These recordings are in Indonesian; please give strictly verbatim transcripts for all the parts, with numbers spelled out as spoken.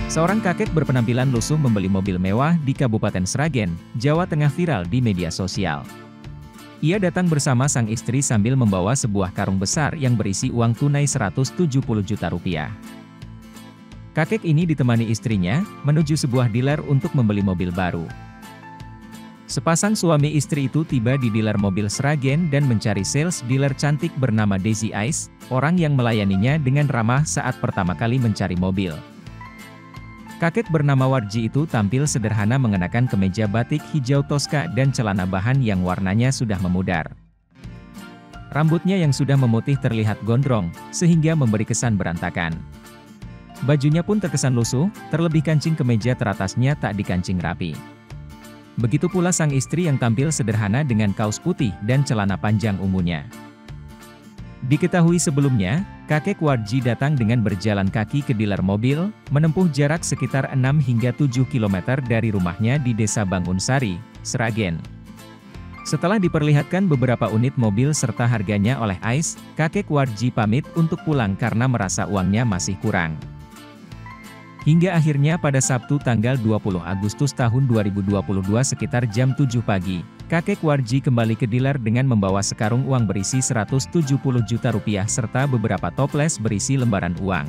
Seorang kakek berpenampilan lusuh membeli mobil mewah di Kabupaten Sragen, Jawa Tengah viral di media sosial. Ia datang bersama sang istri sambil membawa sebuah karung besar yang berisi uang tunai seratus tujuh puluh juta rupiah. Kakek ini ditemani istrinya, menuju sebuah dealer untuk membeli mobil baru. Sepasang suami istri itu tiba di dealer mobil Sragen dan mencari sales dealer cantik bernama Daisy Ice, orang yang melayaninya dengan ramah saat pertama kali mencari mobil. Kakek bernama Warji itu tampil sederhana mengenakan kemeja batik hijau toska dan celana bahan yang warnanya sudah memudar. Rambutnya yang sudah memutih terlihat gondrong, sehingga memberi kesan berantakan. Bajunya pun terkesan lusuh, terlebih kancing kemeja teratasnya tak dikancing rapi. Begitu pula sang istri yang tampil sederhana dengan kaos putih dan celana panjang ungunya. Diketahui sebelumnya, kakek Warji datang dengan berjalan kaki ke dealer mobil, menempuh jarak sekitar enam hingga tujuh kilometer dari rumahnya di Desa Bangunsari, Sragen. Setelah diperlihatkan beberapa unit mobil serta harganya oleh Ice, kakek Warji pamit untuk pulang karena merasa uangnya masih kurang. Hingga akhirnya pada Sabtu tanggal dua puluh Agustus tahun dua ribu dua puluh dua sekitar jam tujuh pagi, kakek Warji kembali ke dealer dengan membawa sekarung uang berisi seratus tujuh puluh juta rupiah serta beberapa toples berisi lembaran uang.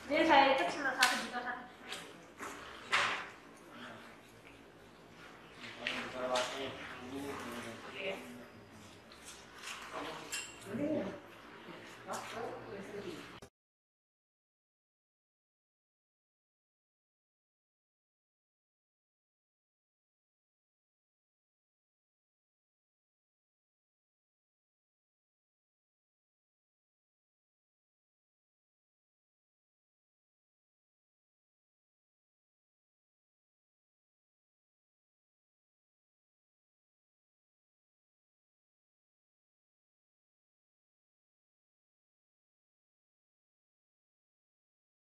Jadi saya itu cuma satu juta